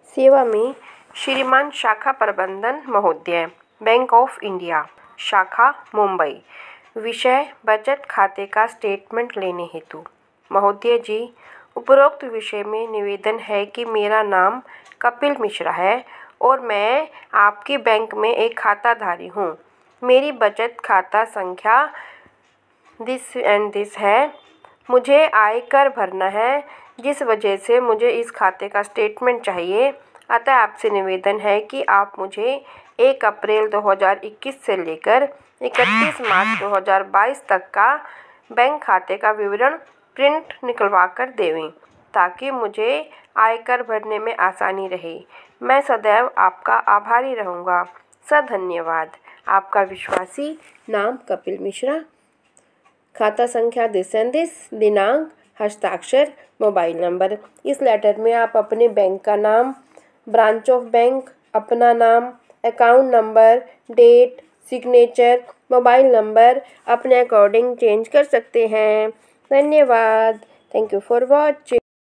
सेवा में श्रीमान शाखा प्रबंधन महोदय, बैंक ऑफ इंडिया, शाखा मुंबई। विषय बचत खाते का स्टेटमेंट लेने हेतु। महोदय जी, उपरोक्त विषय में निवेदन है कि मेरा नाम कपिल मिश्रा है और मैं आपके बैंक में एक खाताधारी हूँ। मेरी बचत खाता संख्या दिस एंड दिस है। मुझे आयकर भरना है, जिस वजह से मुझे इस खाते का स्टेटमेंट चाहिए। अतः आपसे निवेदन है कि आप मुझे 1 अप्रैल 2021 से लेकर 31 मार्च 2022 तक का बैंक खाते का विवरण प्रिंट निकलवा कर देवें, ताकि मुझे आयकर भरने में आसानी रहे। मैं सदैव आपका आभारी रहूँगा। धन्यवाद। आपका विश्वासी, नाम कपिल मिश्रा, खाता संख्या दिस एंड दिस, दिनांक, हस्ताक्षर, मोबाइल नंबर। इस लेटर में आप अपने बैंक का नाम, ब्रांच ऑफ बैंक, अपना नाम, account number, date, signature, mobile number अपने अकॉर्डिंग चेंज कर सकते हैं। धन्यवाद। Thank you for watching.